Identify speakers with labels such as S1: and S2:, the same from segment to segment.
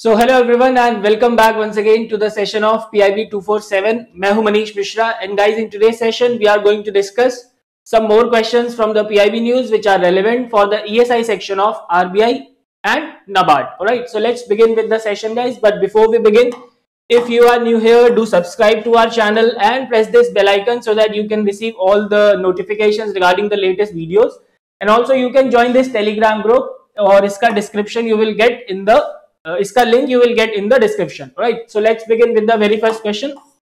S1: So hello everyone and welcome back once again to the session of PIB 247. मैं हूं Manish Mishra and guys in today's session we are going to discuss some more questions from the PIB news which are relevant for the ESI section of RBI and NABARD. Alright, so let's begin with the session guys. But before we begin, if you are new here, do subscribe to our channel and press this bell icon so that you can receive all the notifications regarding the latest videos. And also you can join this Telegram group or इसका description you will get in the इसका link you will get in the description. Right, so let's begin with the very first question.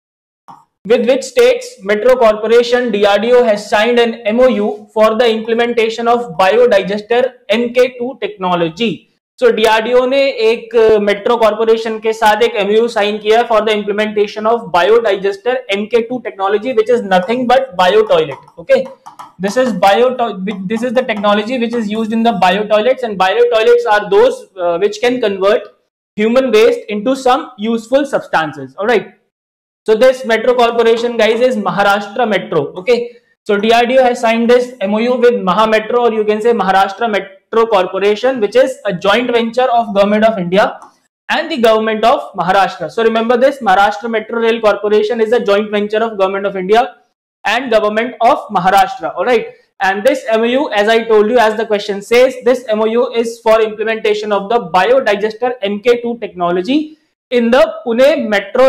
S1: With which states Metro Corporation DRDO has signed an MOU for the implementation of biodigester MK2 technology? So DRDO ने एक metro corporation के साथ एक MOU sign किया for the implementation of biodigester MK2 technology which is nothing but bio toilet. Okay, this is the technology which is used in the bio toilets, and bio toilets are those which can convert human waste into some useful substances. All right. So this metro corporation guys is Maharashtra Metro. Okay, so DRDO has signed this MOU with Maha Metro, or you can say Maharashtra Metro Corporation, which is a joint venture of Government of India and the Government of Maharashtra. So remember this, Maharashtra Metro Rail Corporation is a joint venture of Government of India and Government of Maharashtra. All right, and this MOU, as I told you, as the question says, this MOU is for implementation of the biodigester MK2 technology in the Pune metro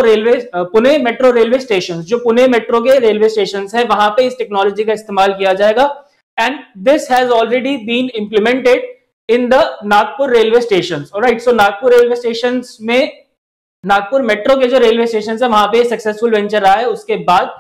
S1: railway station. जो Pune metro के railway station है वहां पे इस technology का इस्तेमाल किया जाएगा. And this has already been implemented in the Nagpur railway station. Alright, so Nagpur railway station में नागपुर मेट्रो के जो रेलवे स्टेशन है वहां पे सक्सेसफुल वेंचर रहा है. उसके बाद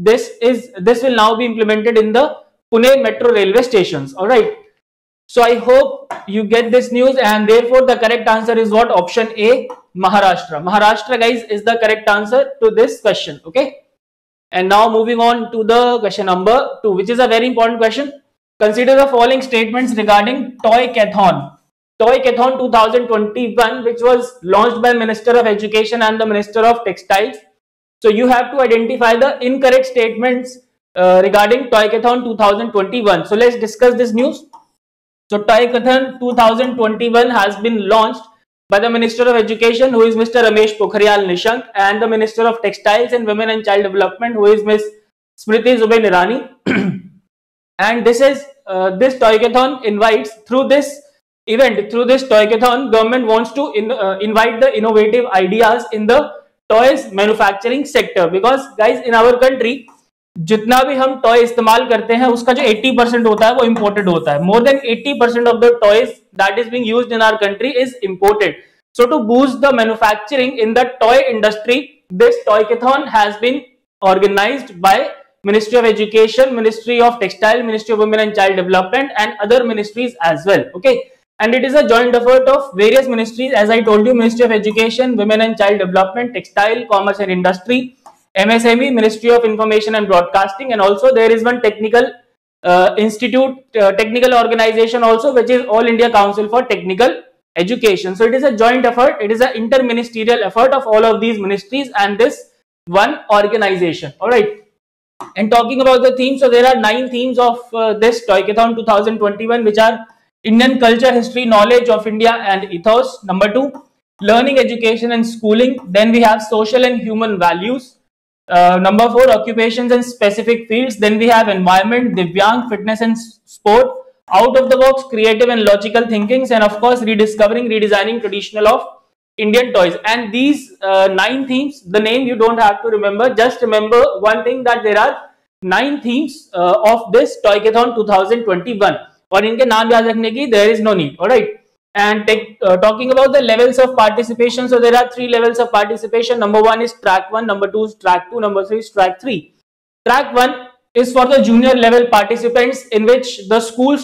S1: this will now be implemented in the Pune metro railway station. Alright, so I hope you get this news, and therefore the correct answer is what? Option A, Maharashtra. Maharashtra guys is the correct answer to this question. Okay, and now moving on to the question number 2, which is a very important question. Consider the following statements regarding Toycathon 2021, which was launched by Minister of Education and the Minister of Textiles. So you have to identify the incorrect statements regarding Toycathon 2021. So let's discuss this news. So Toycathon 2021 has been launched by the Minister of Education, who is Mr. Ramesh Pokhriyal Nishank, and the Minister of Textiles and Women and Child Development, who is Ms. Smriti Zubin Irani. And this Toycathon invites, through this Toycathon, government wants to invite the innovative ideas in the toys manufacturing sector, because guys in our country जितना भी हम toy इस्तेमाल करते हैं उसका जो 80% होता है वो इंपोर्टेड होता है. More than 80% of the toys that is being used in our country is imported. So to boost the manufacturing in the toy industry, this Toycathon has been organised by Ministry of Education, Ministry of Textile, Ministry of Women and Child Development, and other ministries as well. Okay, and it is a joint effort of various ministries, as I told you: Ministry of Education, Women and Child Development, Textile, Commerce and Industry, MSME, Ministry of Information and Broadcasting, and also there is one technical institute, technical organization also, which is All India Council for Technical Education. So it is a joint effort, it is an interministerial effort of all of these ministries and this one organization. All right, and talking about the themes, so there are 9 themes of this Toycathon 2021, which are Indian culture, history, knowledge of India and ethos. Number 2, learning, education and schooling. Then we have social and human values. Number 4, occupations and specific fields. Then we have environment, Divyang, fitness and sport, out of the box, creative and logical thinkings, and of course rediscovering, redesigning traditional of Indian toys. And these 9 themes, the name you don't have to remember, just remember one thing, that there are 9 themes of this Toycathon 2021, और इनके नाम याद रखने की there is no need. All right. And talking about the levels of participation, so there are 3 levels of participation. Number 1 is track 1, number 2 is track 2, number 3 is track 3. Track 1 is for the junior level participants, in which the school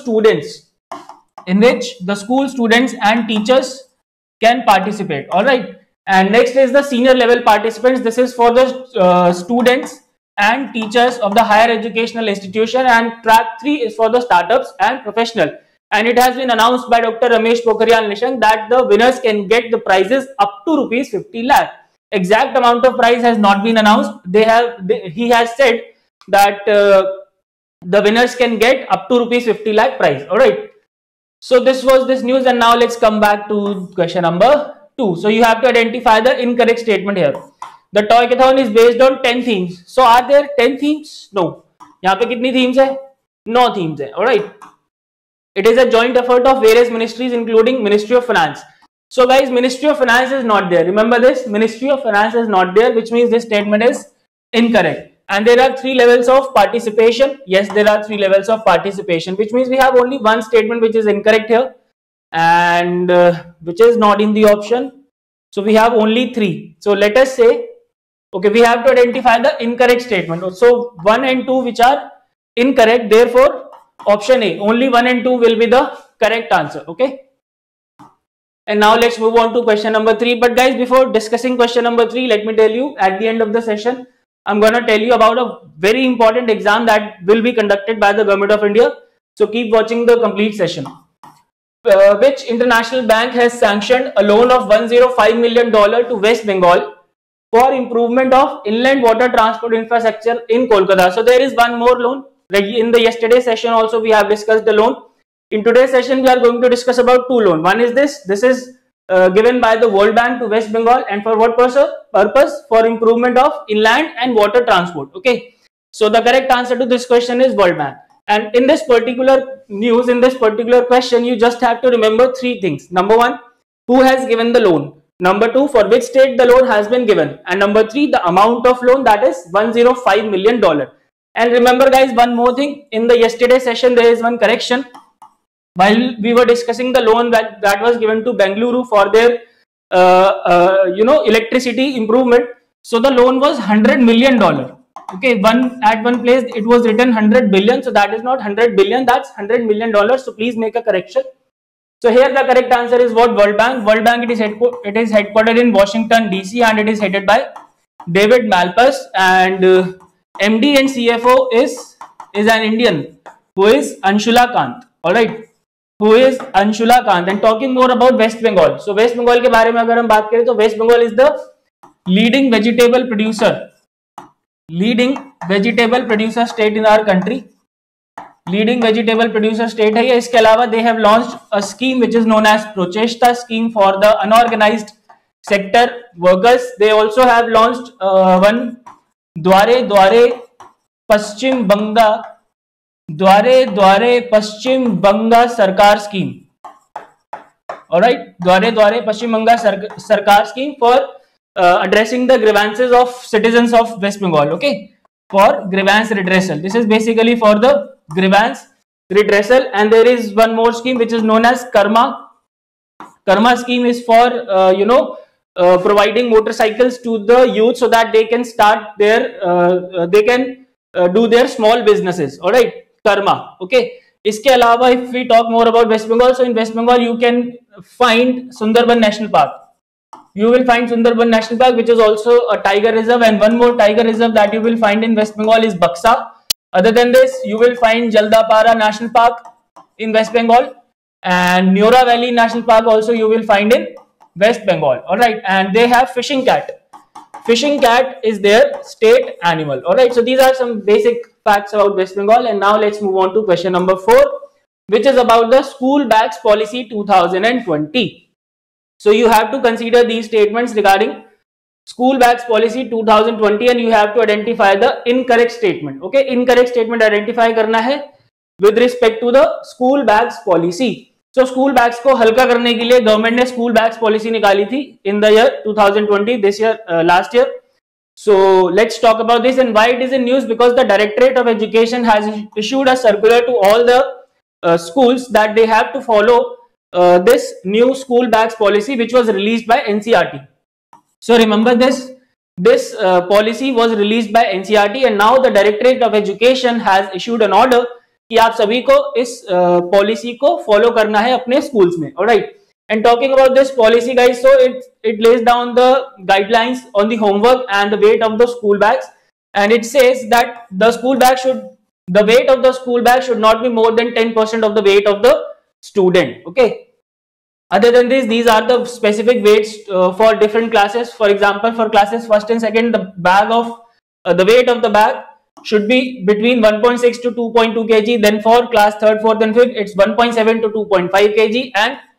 S1: students and teachers can participate. All right, and next is the senior level participants. This is for the students and teachers of the higher educational institution, and track 3 is for the startups and professional. And it has been announced by Dr. Ramesh Pokhriyal Nishank that the winners can get the prizes up to rupees 50 lakh. Exact amount of prize has not been announced. He has said that the winners can get up to rupees 50 lakh prize. All right. So this was this news, and now let's come back to question number 2. So you have to identify the incorrect statement here. The Toycathon is based on 10 themes. So are there 10 themes? No. यहाँ पे कितनी themes है? 9 themes है. Alright. It is a joint effort of various ministries including Ministry of Finance. So guys, Ministry of Finance is not there. Remember this, Ministry of Finance is not there, which means this statement is incorrect. And there are 3 levels of participation. Yes, there are 3 levels of participation, which means we have only one statement which is incorrect here and which is not in the option. So we have only 3. So let us say, okay, we have to identify the incorrect statement. So 1 and 2 which are incorrect, therefore option A, only 1 and 2 will be the correct answer. Okay. And now let's move on to question number 3. But guys, before discussing question number 3, let me tell you at the end of the session, I'm going to tell you about a very important exam that will be conducted by the Government of India. So keep watching the complete session. Which international bank has sanctioned a loan of $105 million to West Bengal for improvement of inland water transport infrastructure in Kolkata? So there is one more loan. In the yesterday session also we have discussed the loan. In today's session, we are going to discuss about 2 loans. One is this. This is given by the World Bank to West Bengal, and for what purpose? For improvement of inland and water transport. Okay. So the correct answer to this question is World Bank. And in this particular news, in this particular question, you just have to remember 3 things. Number 1, who has given the loan? Number 2, for which state the loan has been given? And number 3, the amount of loan, that is $105 million. And remember guys, one more thing. In the yesterday session, there is one correction. While we were discussing the loan that was given to Bengaluru for their electricity improvement, so the loan was $100 million. Okay, at one place it was written 100 billion, so that is not 100 billion, that's $100 million. So please make a correction. So here the correct answer is what? World Bank. World Bank, it is headquartered in Washington DC, and it is headed by David Malpass, and MD and CFO is an Indian who is Anshula Kant. All right, who is Anshula Kant. And talking more about West Bengal. So West Bengal के बारे में अगर हम बात करें तो West Bengal is the leading vegetable producer state in our country. Leading vegetable producer state है ये. इसके अलावा they have launched a scheme which is known as Prochesta scheme for the unorganized sector workers. They also have launched one द्वारे द्वारे पश्चिम बंगा सरकार scheme. Alright, द्वारे द्वारे पश्चिम बंगा सरकार scheme for addressing the grievances of citizens of West Bengal. Okay, for grievance redressal. This is basically for the grievance redressal. And there is one more scheme which is known as Karma. Karma scheme is for providing motorcycles to the youth so that they can start their do their small businesses. All right, Karma. Okay. इसके अलावा if we talk more about West Bengal, so in West Bengal you can find Sundarban National Park. You will find Sundarban National Park, which is also a tiger reserve, and one more tiger reserve that you will find in West Bengal is Buxa. Other than this, you will find Jaldapara National Park in West Bengal, and Neora Valley National Park also you will find in West Bengal. All right, and they have fishing cat. Fishing cat is their state animal. All right, so these are some basic facts about West Bengal. And now let's move on to question number 4, which is about the school bags policy 2020. So you have to consider these statements regarding school bags policy 2020, and you have to identify the incorrect statement. Okay, incorrect statement identify करना है with respect to the school bags policy. So school bags को हल्का करने के लिए government ने school bags policy निकाली थी in the year 2020, this year, last year. So let's talk about this and why it is in news. Because the Directorate of Education has issued a circular to all the schools that they have to follow this new school bags policy, which was released by NCERT. So remember this policy was released by NCERT, and now the Directorate of Education has issued an order कि आप सभी को इस policy को follow करना है अपने schools में. Alright, and talking about this policy guys, so it lays down the guidelines on the homework and the weight of the school bags, and it says that the weight of the school bag should not be more than 10% of the weight of the student. Okay, other than this, these are the specific weights for different classes. For example, for classes 1st and 2nd, the weight of the bag should be between 1.6 to 2.2 kg. Then for class 3rd, 4th and 5th, it's 1.7 to 2.5 kg, and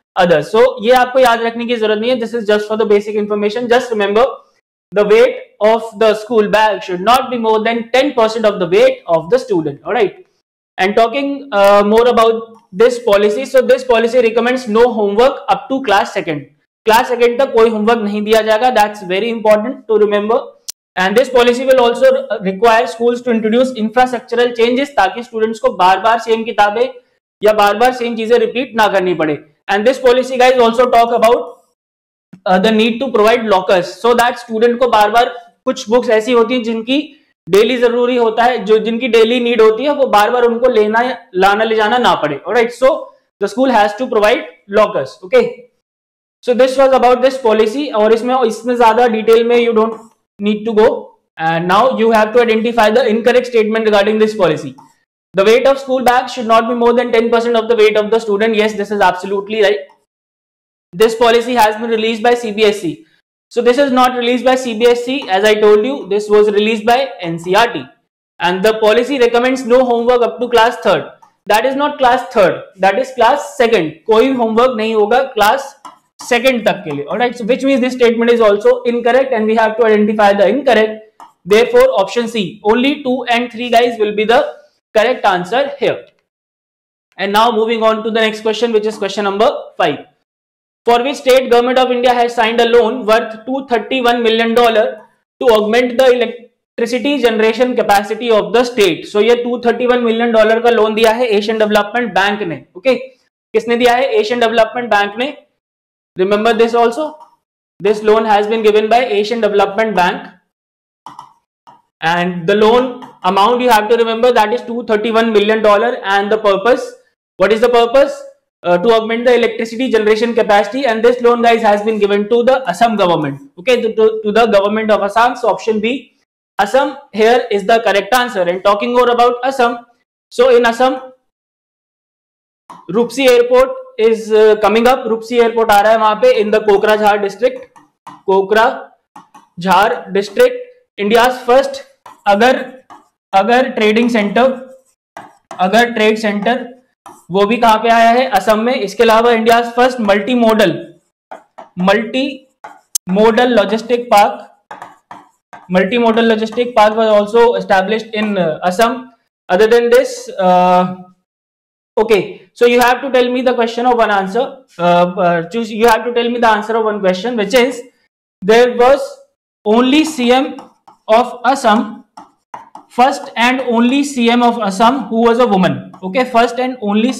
S1: others. So ये आपको याद रखने की जरूरत नहीं है. This is just for the basic information. Just remember the weight of the school bag should not be more than 10% of the weight of the student. All right. And talking more about this policy, so this policy recommends no homework up to class second. Class second तक कोई homework नहीं दिया जाएगा. That's very important to remember. And this policy will also require schools to introduce infrastructural changes ताकि students को बार-बार same किताबें या बार-बार same चीजें repeat ना करनी पड़े. And this policy guys also talk about the need to provide lockers so that student को बार-बार कुछ books ऐसी होती हैं जिनकी डेली जरूरी होता है, जो जिनकी डेली नीड होती है, वो बार-बार उनको लाना ले जाना ना पड़े. Alright, so the school has to provide lockers. Okay, so this was about this policy. और इसमें ज्यादा डिटेल में you don't need to go, and now you have to identify the incorrect statement regarding this policy. The weight of school bags should not be more than 10% of the weight of the student. Yes, this is absolutely right. This policy has been released by CBSE. So this is not released by CBSE, as I told you. This was released by NCERT, and the policy recommends no homework up to class 3rd. That is not class 3rd. That is class 2nd. कोई homework नहीं होगा class second तक के लिए. Alright, so which means this statement is also incorrect, and we have to identify the incorrect. Therefore, option C, only 2 and 3 guys will be the correct answer here. And now moving on to the next question, which is question number 5. For which state government of India has signed a loan worth $231 million to augment the electricity generation capacity of the state? So ये $231 million का loan दिया है Asian Development Bank ने. Okay, किसने दिया है? Asian Development Bank ने. Remember this also. This loan has been given by Asian Development Bank, and the loan amount you have to remember, that is $231 million, and the purpose, what is the purpose? To augment the electricity generation capacity, and this loan guys has been given to the Assam government. Okay, to the government of Assam. So option B, Assam here is the correct answer. And talking more about Assam, so in Assam, Rupsi Airport is coming up. Rupsi Airport आ रहा है वहां पे in the Kokrajhar district. Kokrajhar district, India's first agar trading centre, agar trade centre, वो भी कहां पे आया है? असम में. इसके अलावा India first multi modal logistic park was also established in Assam. Other than this, okay, so you have to tell me the question of one answer. You have to tell me the answer of one question, which is, there was only CM of Assam, first and only CM of Assam who was a woman. Okay, first and only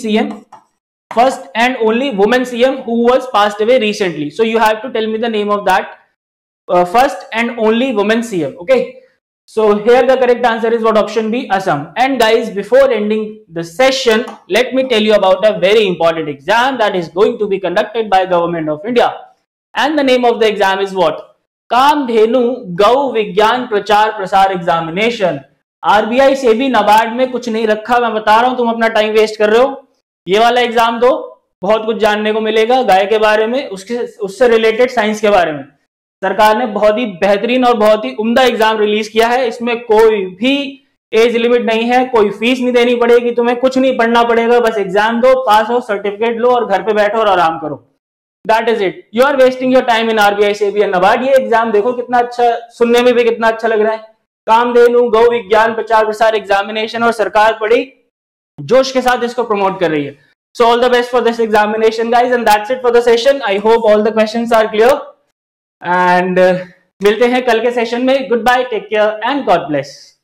S1: woman CM who was passed away recently. So you have to tell me the name of that first and only woman CM. Okay, so here the correct answer is what? Option B, Assam. And guys, before ending the session, let me tell you about a very important exam that is going to be conducted by Government of India, and the name of the exam is what? Kamdhenu Gau Vigyan प्रचार प्रसार examination. RBI से भी नाबार्ड में कुछ नहीं रखा, मैं बता रहा हूं, तुम अपना टाइम वेस्ट कर रहे हो. ये वाला एग्जाम दो, बहुत कुछ जानने को मिलेगा गाय के बारे में, उससे रिलेटेड साइंस के बारे में. सरकार ने बहुत ही बेहतरीन और बहुत ही उम्दा एग्जाम रिलीज किया है. इसमें कोई भी एज लिमिट नहीं है, कोई फीस नहीं देनी पड़ेगी, तुम्हें कुछ नहीं पढ़ना पड़ेगा, बस एग्जाम दो, पास हो, सर्टिफिकेट लो और घर पे बैठो और आराम करो. That is it. You are wasting your time in RBI SEBI and NABARD. ये एग्जाम देखो कितना अच्छा, सुनने में भी कितना अच्छा लग रहा है. कामधेनु गौ विज्ञान प्रचार प्रसार एग्जामिनेशन, और सरकार बड़ी जोश के साथ इसको प्रमोट कर रही है. So all the best for this examination guys, and that's it for the session. I hope all the questions are clear, and मिलते हैं कल के सेशन में. Goodbye, take care and God bless.